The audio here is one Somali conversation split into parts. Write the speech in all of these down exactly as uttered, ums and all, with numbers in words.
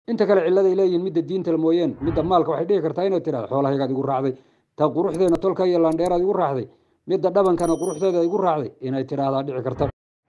inta kale ciladay leeyihiin midda diinta mooyeen midda maalka waxay dhihi kartaa inay tidhahdo xoolahaygaad igu raacday, ta quruxdeena tolka iyo laandheeraad igu raacday, midda dhabankana quruxdeeda igu raacday inay tidhaahdaa dhici karta.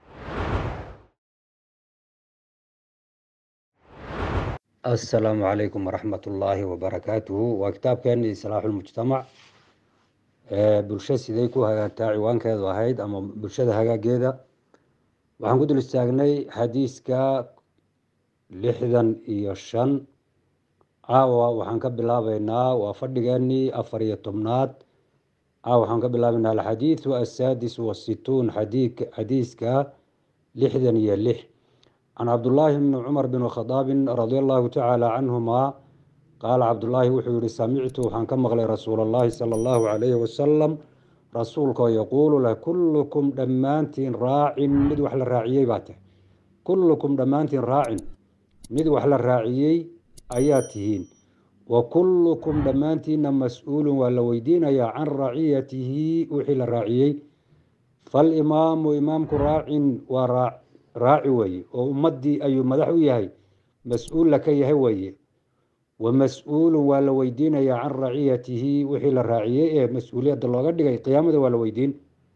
assalaamu calaykum waraxmatullaahi wabarakaatuhu. waa kitaabkeeni islaaxulmujtamac. bulsho siday ku hagaagtaa ciwaankeedu ahayd ama bulshada hagaageeda. waxaan ku dul istaagnay xadiiska lixdan iyo shan. caawa waxaan ka bilaabeynaa waa fadhigeenii afar iyo tobnaad. caawa waxaan ka bilaabeynaa alxadiidu assaadis wasituun, xadiiska lixdan iyo lix. can cabdullaahi bni cumar bin khadaabin radia allahu tacaala canhumaa qaala cabdullaahi wuxuu yihi samictu waxaan ka maqlay rasuula allahi sala allahu calayhi wasalam rasuulkoo yaquulu leh kullukum dhammaantiin raacin mid wax la raaciyey baa tahay. kullukum dhammaantiin raacin mid wax la raaciyey ayaa tihiin. wa kullukum dhammaantiinna mas-uulun waa la weydiinayaa can raciyatihi wixii la raaciyey. falimaamu imaamku raacin waa raac raaci weeye oo ummadii ayuu madax u yahay, mas-uulla ka yahay weeye. wa mas-uulun waa la weydiinayaa can raciyatihi wixii la raaciyey ee mas-uuliyadda looga dhigay qiyaamada waa la weydiin.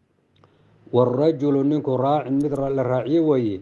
waarajulu ninku raacin mid la raaciye weeye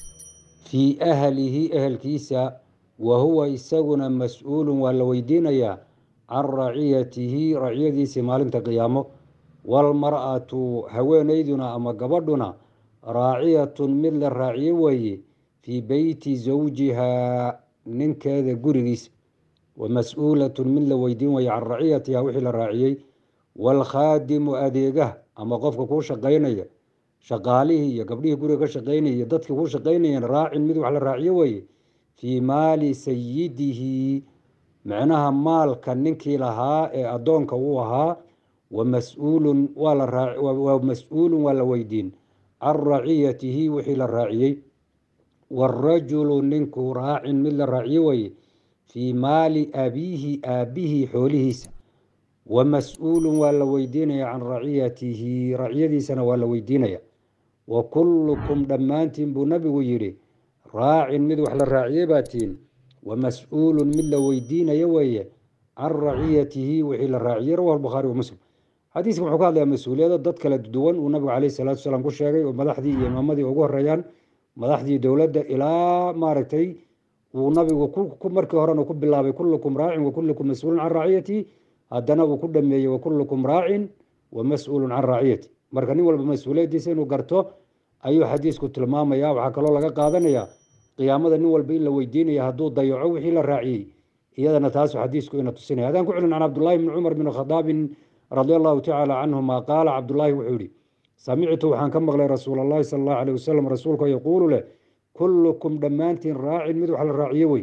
fii ahlihi ehelkiisa, wa huwa isaguna mas-uulun waa la weydiinayaa can raciyatihi raciyadiisii maalinta qiyaamo. waalmar'atu haweeneyduna ama gabadhuna raaciyatun mid la raaciye weeye fii beyti zawjihaa ninkeeda gurigiisa. wa mas-uulatun mid la weydiin weeye can raciyatiha wixii la raaciyey. waalkhaadimu adeegaha ama qofka kuu shaqaynaya, shaqaalihii iyo gabdhihii guriga ka shaqaynaya iyo dadkii kuu shaqaynayeen raacin mid wax la raaciye weeye fii maali sayidihi micnaha maalka ninkii lahaa ee addoonka uu ahaa. wa mas-uulun waa la waa mas-uulun waa la weydiin can raciyatihi wixii la raaciyey. waarajulu ninku raacin mid la raaciye weeye fii maali abiihi aabbihi xoolihiisa. wa mas-uulun waa la weydiinaya can raciyatihi raciyadiisana waa la weydiinaya. wa kullukum dhammaantiin buu nabigu yidhi raacin mid wax la raaciyey baa tihiin. wa mas-uulun mid la weydiinaya weeye can raciyatihi wixii la raaciyey. rawahu albukhaari wa muslim. xadiiskan wuxuu ka hadlayaa mas-uuliyado dad kala duwan uu nabigu caleyhi salaatu wasalaam ku sheegay oo madaxdii iyo imaamadii ugu horeeyaan, madaxdii dowladda ilaa maaragtay uu nabigu markii horena ku bilaabay kullukum raacin wa kullukum mas-uulun can raciyatihi, haddana uu ku dhameeyey wa kullukum raacin wa mas-uulun can raciyati. marka nin walba mas-uuliyadiisa inuu garto ayuu xadiisku tilmaamaya. waxaa kaloo laga qaadanayaa qiyaamada nin walba in la weydiinaya hadduu dayaco wixii la raaciyey, iyadana taasu xadiisku ina tusinaya. hadaan ku celin can cabdullaahi bni cumar bin khadaabin radia allahu tacaala canhuma qaala cabdullaahi wuxuu yihi samictu waxaan ka maqlay rasuula allahi sala allahu aleyh wasalam rasuulka yaquulu leh kullukum dhammaantiin raacin mid wax la raaciye wey.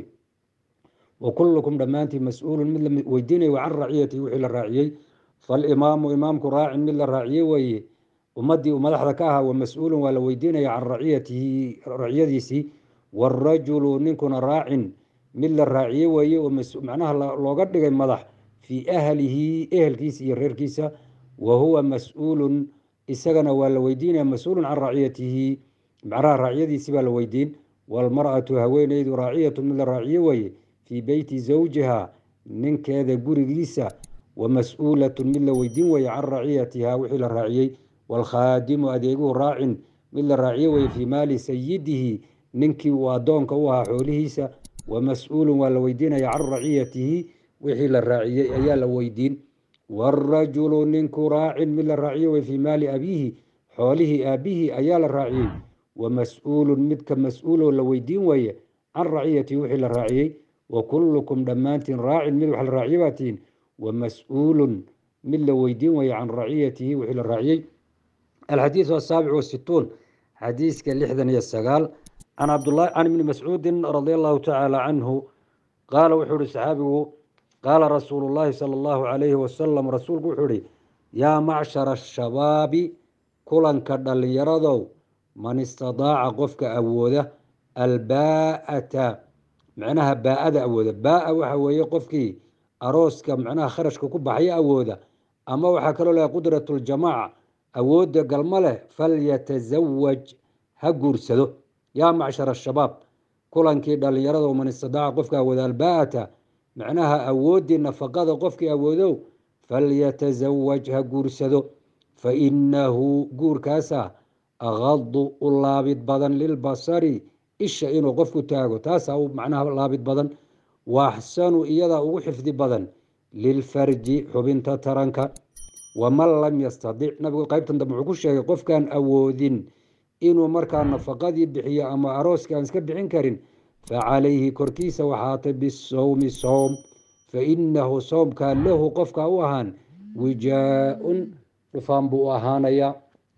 wa kullukum dhammaantiin mas-uulun mid la weydiinaya wa can raciyatihi wixii la raaciyey. falimaamu imaamku raacin mid la raaciye weeye ummadii uu madaxda ka ahaa. wa mas-uulun waa la weydiinaya can raciyatihi raciyadiisii. waarajulu ninkuna raacin mid la raaciye weeye oo macnaha looga dhigay madax fii ahlihi ehelkiisa iyo reerkiisa. wa huwa mas-uulun isagana waa la weydiinaya mas-uulun can raciyatihi macnaha raaciyadiisii baa la weydiin. waalmar'atu haweeneydu raaciyatun mid la raaciye weeye fii beyti zawjiha ninkeeda gurigiisa. wa mas-uulatun mid la weydiin weeye can raciyatiha wixii la raaciyey. waalkhaadimu adeeguhu raacin mid la raaciye weeye fii maali sayidihi ninkii uu addoonka u ahaa xoolihiisa. wa mas-uulun waa la weydiinaya can raciyatihi wixii la raaciyey ayaa la weydiin. waarajulu ninku raacin mid la raaciye weye fii maali abiihi xoolihii aabbihi ayaa la raaciyey. wa mas-uulun midka mas-uuloo la weydiin weeye can raciyatihi wixii la raaciyey. wa kullukum dhammaantiin raacin mid wax la raaciye baa tihiin. wa mas-uulun mid la weydiin weeye can raciyatihi wixii la raaciyey. alxadiidu asaabic wasituun, xadiiska lixdan iyo sagaal. can cabdulahi can ibni mascuudin radia allahu tacaala canhu qaala wuxuu ihi saxaabigu qaala rasuulu llaahi sala allahu calayhi wasalam rasuulku wuxuu ihi yaa macshara ashabaabi kulanka dhallinyaradow man istadaaca qofka awooda albaa'ata macnaha baa-ada awooda. baa-a waxa weeye qofkii arooska macnaha kharashka ku baxaya awooda, ama waxaa kaloo lehay qudratuljamaaca awoodda galma leh, falyatasawaj ha guursado. yaa macshar ashabaab kulankii dhalinyarada man istidaaca qofka awooda albaata macnaha awoodii nafaqada qofkii awoodow falyatazawaj ha guursado fainahu guurkaasa aqadu u laabid badan lilbasari isha inuu qofku taago taasaa u macnaha laabid badan waaxsanu iyadaa ugu xifdi badan lilfarji xubinta taranka waman lam yastadic nabigu qaybtan dambe wuxuu ku sheegay qofkaan awoodin inuu markaa nafaqadii bixiyo ama arooska aan iska bixin karin facalayhi korkiisa waxaatay bisawmi soom fainahu soomkaa lahu qofkaa u ahaan wijaa-un dhufaan buu u ahaanaya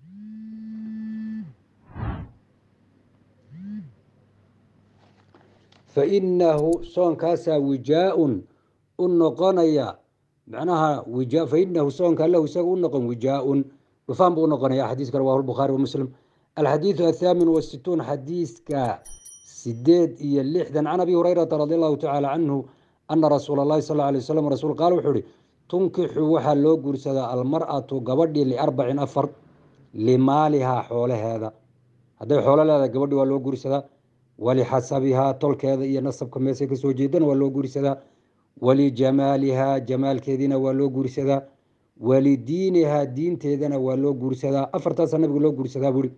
fainahu soonkaasaa wijaa-un u noqonaya macnaha fainahu soonkaa lahu isaga u noqon wijaa-un dhufaan buu unoqonaya xadiiska rawahu lbukhaari wamuslim alxadiidu athaamin wasituun xadiiska sideed iyo lixdan can abi hurayrata radi allahu tacaala canhu ana rasuula allahi sal alay wasalam rasul qaal wuxuu ihi tunkixu waxaa loo guursadaa almar'atu gabadhii liarbacin afar limaalihaa xoolaheeda hadday xoolo leedahay gabadhi waa loo guursadaa walixasabihaa tolkeeda iyo nasabka meesay kasoo jeedana waa loo guursadaa walijamaalihaa jamaalkeediina waa loo guursadaa walidiinihaa diinteedana waa loo guursadaa afartaasa nabiga loo guursadaa buuri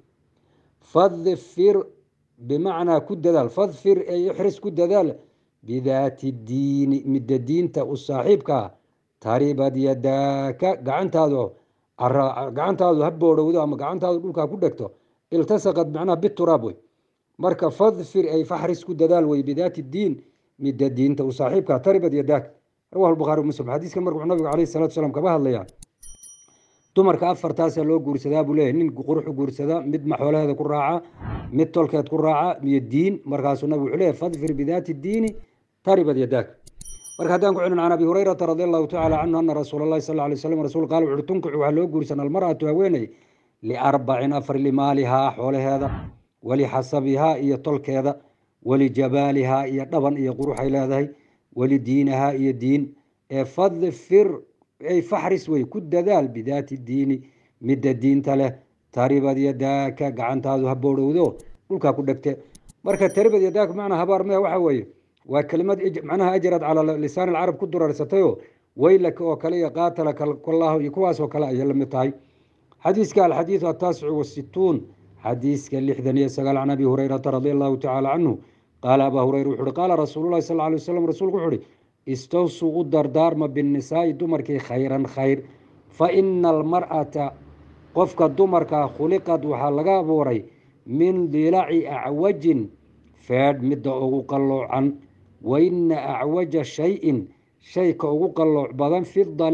fadfir bimacnaa ku dadaal fadfir ee ixris ku dadaal bidaati diini midda diinta u saaxiibkaa taribad yadaaka gacantaadu gacantaadu ha boodhowdo ama gacantaadu dhulkaa ku dhegto iltasaqad macnaha bituraab wey marka fadfir ay faxris ku dadaal wey bidaati diin midda diinta u saaxiibkaa taribad yadaaka rawahu lbukhaari muslim xadiiskan marka wuxuu nabigu calayhi salatu salaam kaba hadlayaa dumarka afartaasaa loo guursadaa buu leeyahy nin quruxu guursadaa mid maxoolaheeda ku raaca mid tolkeed ku raaca iyo diin markaasuu nabigu wuxuu leeyahy fadfir bidaati diini taribad yadaaka marka haddaan ku celin can abi hurayrata radi allahu tacaala canhu ana rasuula allahi sal alay slam rasul qaal wuxuuhi tunkixu waxaa loo guursan almar'atu haweeney liarbacin afar limaalihaa xoolaheeda walixasabihaa iyo tolkeeda walijabaalihaa iyo dhaban iyo quruxay leedahay walidiinahaa iyo diin ee fadfir ay faxris wey ku dadaal bidaati diini midda diinta leh taribad yadaaka gacantaadu ha boodhowdo dhulkaa ku dhegte marka taribad yadaaka macnaa habaar mea waxa weeye waa kelimad macnaha ajrad calaa lisaan alcarab ku durarsatayo weylaka oo kale iyo qaatalaka kollahu iyo kuwaasoo kale ayay la mid tahay xadiiska alxadiidu ataasicu wasituun xadiiska lixdan iyo sagaal can abi hurayrata radi allahu tacaala canhu qaala abaa hureyra wuxu uhi qaala rasuululahi sal alay wasalam rasuulku wuxu uhi istawsuu u dardaarma binnisaa'i dumarkii khayran khayr fa ina almar'ata qofka dumarkaa khuliqad waxaa laga abuuray min dilaci acwajin feedh midda ugu qalloocan wa ina acwaja shayin shayka ugu qallooc badan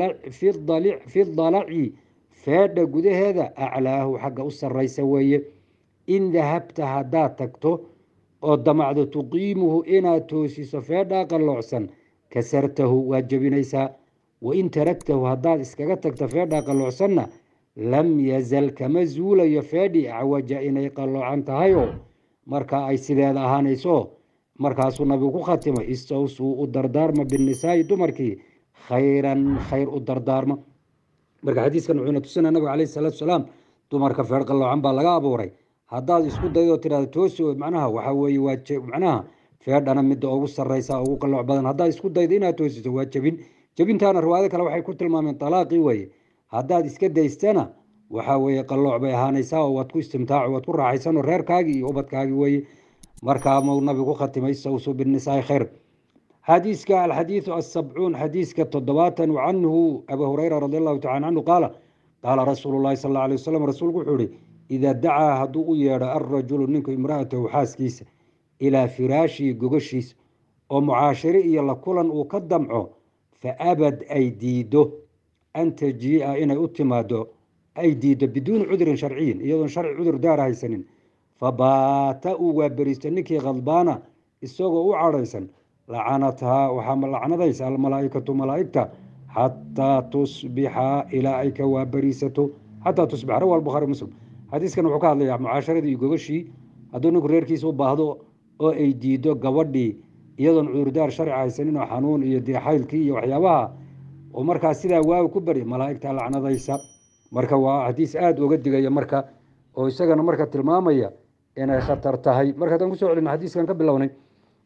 fi dalaci feedha gudaheeda aclaahu xagga u sarraysa weeye in dahabta haddaad tagto oo damacdo tuqiimuhu inaad toosiso feedhaa qalloocsan kasartahu waad jebinaysaa wain taragtahu haddaad iskaga tagto feedhaa qalloocsanna lam yazal kama zuulayo feedhii acwaja inay qalloocan tahayoo marka ay sideeda ahaanayso markaasuu nabigu ku khatimay istawsuu u dardaarma binnisaa'i dumarkii khayran khayr u dardaarma marka xadiiskan wuxuuna tusinaya nabiga calayhi salaatu salaam dumarka feedh qalloocan baa laga abuuray haddaad isku daydoo tidhahdo toosi macnaha waxaa weeye waa macnaha feedhana midda ugu sarraysa ugu qallooc badan haddaad isku daydo inaad toosiso waa jebin jebintaana riwaayado kale waxay ku tilmaameen talaaqii weye haddaad iska daystana waxaa weeye qallooc bay ahaanaysaa oo waad ku istimtaaco waad ku raaxaysanoo reerkaagii iyo ubadkaagii weye markaa mau nabigu ku khatimay istawsuu binnisaai khayr xadiiska alxadiidu asabcuun xadiiska toddobaatan canhu abi hureyra radi allahu tacala canhu qaala qaala rasuulu llahi sal alla alay wasalam rasuulku wuxuu ihi idaa dacaa hadduu u yeedho alrajulu ninku imra'atahu xaaskiisa ilaa firaashihi gogashiisa oo mucaashiri iyo la kulan uu ka damco fa abad ay diido an tajii'a inay u timaado ay diido biduuni cudurin sharciyin iyadoon sharci cudur daara haysanin fabaata uu waaberiisto ninkii khadbaana isagoo u cadhaysan lacanathaa waxaa lacnadaysa almalaa'ikatu malaa'igta xataa tusbixa ilaa ay ka waaberiisato xataa tusbixa rawa albukhaari muslim xadiiskan wuxuu ka hadlayaa mucaasharadii iyo gogashii hadduu ninku reerkiisa u baahdo oo ay diido gabadhii iyadoon cudurdaar sharci haysanin oo xanuun iyo dee xaylkii iyo waxyaabaha oo markaa sidaa waawi ku bari malaa'igta lacnadaysa marka waa xadiis aada uga digaya marka oo isagana marka tilmaamaya inay khatar tahay marka haddaan kusoo celino xadiiskan ka bilownay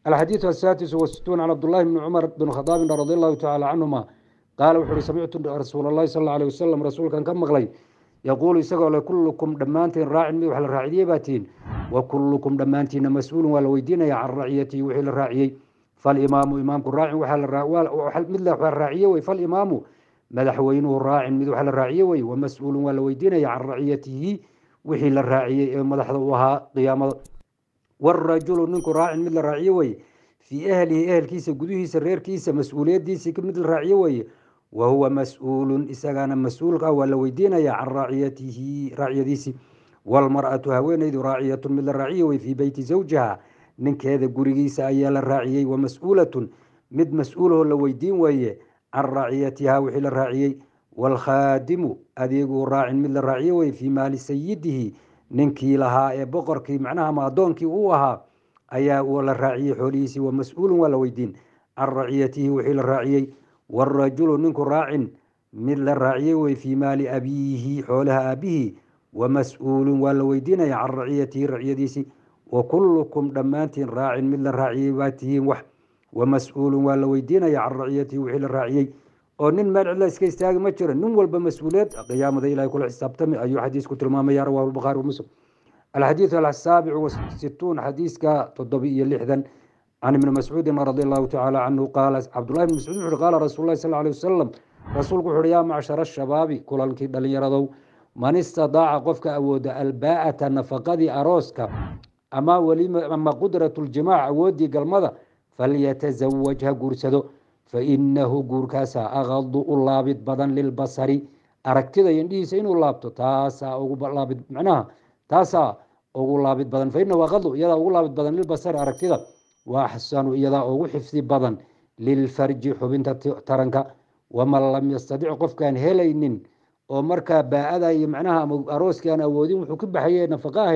الحديث السادس والستون عن عبد الله بن عمر بن الخطاب رضي الله تعالى عنهما قال وحر سمعت رسول الله صلى الله عليه وسلم رسول كان كم مغلي يقول يسقى كلكم دمانتين راع مي وحل راعيه باتين وكلكم دمانتين مسؤول ولا ويدين عن رعيتي وحل راعيه فالامام امامكم راع وحل وحل مثل الراعيه فالامام مدحوينه راع مد وحل راعيه ومسؤول ولا ويدين عن رعيته وحل الراعيه مدحوها قيامه والرجل نinku raacin mid la raaciyo way fi ahlihi ahlkiisa gudihiisa reerkiisa mas'uuliyadiisa ka mid la raaciyo way wa huwa mas'uulun isagana mas'uulka waa la weydiinaya can raaciyatihi raaciyadiisi wal mar'atu haweenaydu raaciyatun mid la raaciyo way fi bayti zawjiha ninkeeda gurigiisa ayaa la raaciyay wa mas'uulatun mid mas'uulaho la weydiin waye can raaciyatiha wixii la raaciyay wal khadimu adeegu raacin mid la raaciyo way fi maali sayidihi ninkii lahaa ee boqorkii macnaha ma adoonkii uu ahaa ayaa uu la raaciyay xoolihiisii wa mas'uulun waa la weydiin can raciyatihi wixii la raaciyey والرجل نinku raacin mid la raaciyey way fii maali abiihi xoolaha aabihi wamas'uulun waa la weydiinaya can raciyatihi raciyadiisii wakulukum dhammaantiin raacin mid la raaciyey baa tihiin wax wamas'uulun waa la weydiinaya can raciyatihi wixii la raaciyey oo nin meel cidla iska istaagi ma jiro nin walba mas-uuliyeed qiyaamada ilahay kula xisaabtami ayuu xadiisku tilmaamaya rawahu lbukhaari wamuslim alxadiidu asaabic wasituun xadiiska toddobi iyo lixdan عن ابن مسعود رضي الله تعالى عنه قال عبد الله بن مسعود قال رسول الله صلى الله عليه وسلم رسولك وحر يا معشر الشباب كلنك دليردو من استطاع قفك أود الباءة نفقدي أروسك أما ولي أما قدرة الجماع أودي قلمضة فليتزوجها قرسدو فإنه قركاسا أغض اللابد بدن للبصر أركتدا يندي سين اللابتو تاسا أو لابد معناها تاسا أو لابد بدن فإنه أغض يدا أو لابد بدن للبصر أركتدا وأحسن إذا أو حفظ بدن للفرج حبنت ترنك ومن لم يستطيع قف كان هلين ومركا باءدا معناها أروس كان أودين وحكب حيه نفقاه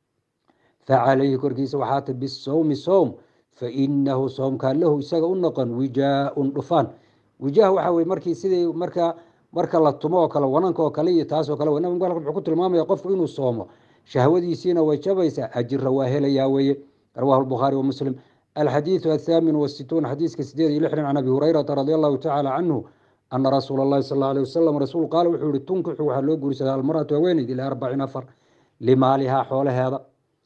فعليه كركيس وحاتب بالصوم صوم فإنه صوم كان له يساق النقن وجاء رفان وجاء وحوي مركي سيدي مركا مركا لطمو وكلا وننك وكلي تاس وكلا وننك وكلا بحكوت المام يقف إنه الصوم شهودي سينا ويشبيسا أجر رواهي ياوي رواه البخاري ومسلم الحديث الثامن والستون حديث كسديد يلحن عن أبي هريرة رضي الله تعالى عنه أن رسول الله صلى الله عليه وسلم رسول قال وحول تنكح وحلو قرسها المرأة وين إلى أربع نفر لمالها حول هذا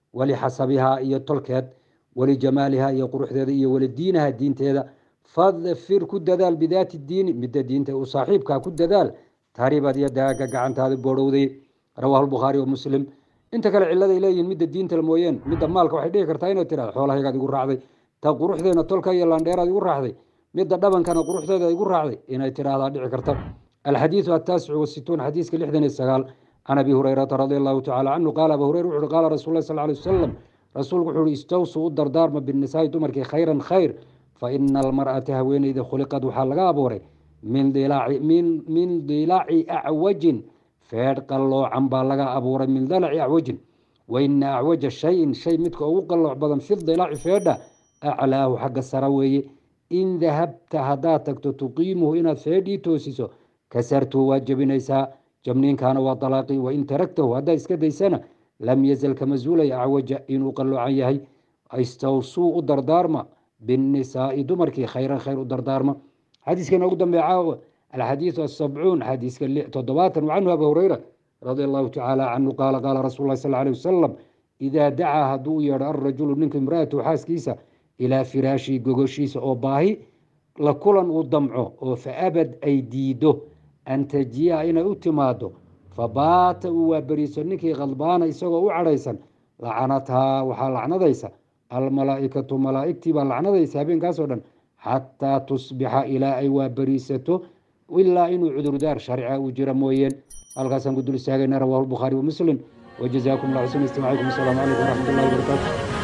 ولحسبها إيا التلكات ولجمالها إيا قروح ذا ولدينها الدين تهذا فاظفر كد ذال بذات الدين مد الدين وصاحبك كد ذال تهريبا دي داك قعنت هذا البورودي رواه البخاري ومسلم انت كلا cilada ilayeen mid diinta mooyeen mid maalka waxay dhigi kartaa inay tiraado xoolahayaga igu raacday ta quruxdeena tolka iyo laandheerada igu raacday mid dhabankana quruxdeeda igu raacday inay tiraado dhici karta الحديث التاسع والستون حديث لحدن السغال عن ابي هريره رضي الله تعالى عنه قال ابو هريره قال رسول الله صلى الله عليه وسلم رسول وحول استوصوا الدردار بالنساء دمرك خيرا خير فان المراه هوين اذا خلقت وحال لغا ابوري من ضلاع من من ضلاع اعوج feedh qalloo can baa laga abuuray min dalaci acwajin waina acwaja shayin shay midka ugu qallooc badan fi dilaaci feedha aclaahu xagga sara weeye in dahabta haddaad tagto tuqiimuhu inaad feedhii toosiso kasartuu waa jebinaysaa jabniinkaana waa dalaaqii wain taragtahu haddaad iska daysana lam yazal kama zuulaya acwaja inuu qalloocan yahay istawsuu u dardaarma binnisaa'i dumarkii khayran khayr u dardaarma xadiiskana ugu dambeeca الحديث السبعون حديث تضباطا وعنه أبو هريرة رضي الله تعالى عنه قال قال رسول الله صلى الله عليه وسلم إذا دعا هدو يرى الرجل منك امرأته حاسكيسة إلى فراشي قوشيس أو باهي لكلا وضمعه فأبد أيديده أن تجيء إلى أتماده فبات وبريس نكي غضبان يسوى وعريسا لعنتها وحال لعنذيسا الملائكة ملائكتي باللعنذيسا بين كاسودا حتى تصبح إلى أي وبريسته وإلا إنه عذر دار شرعه وجرى موين القاسم قدر الساقين رواه البخاري ومسلم وجزاكم الله حسن استماعكم السلام عليكم ورحمة الله وبركاته.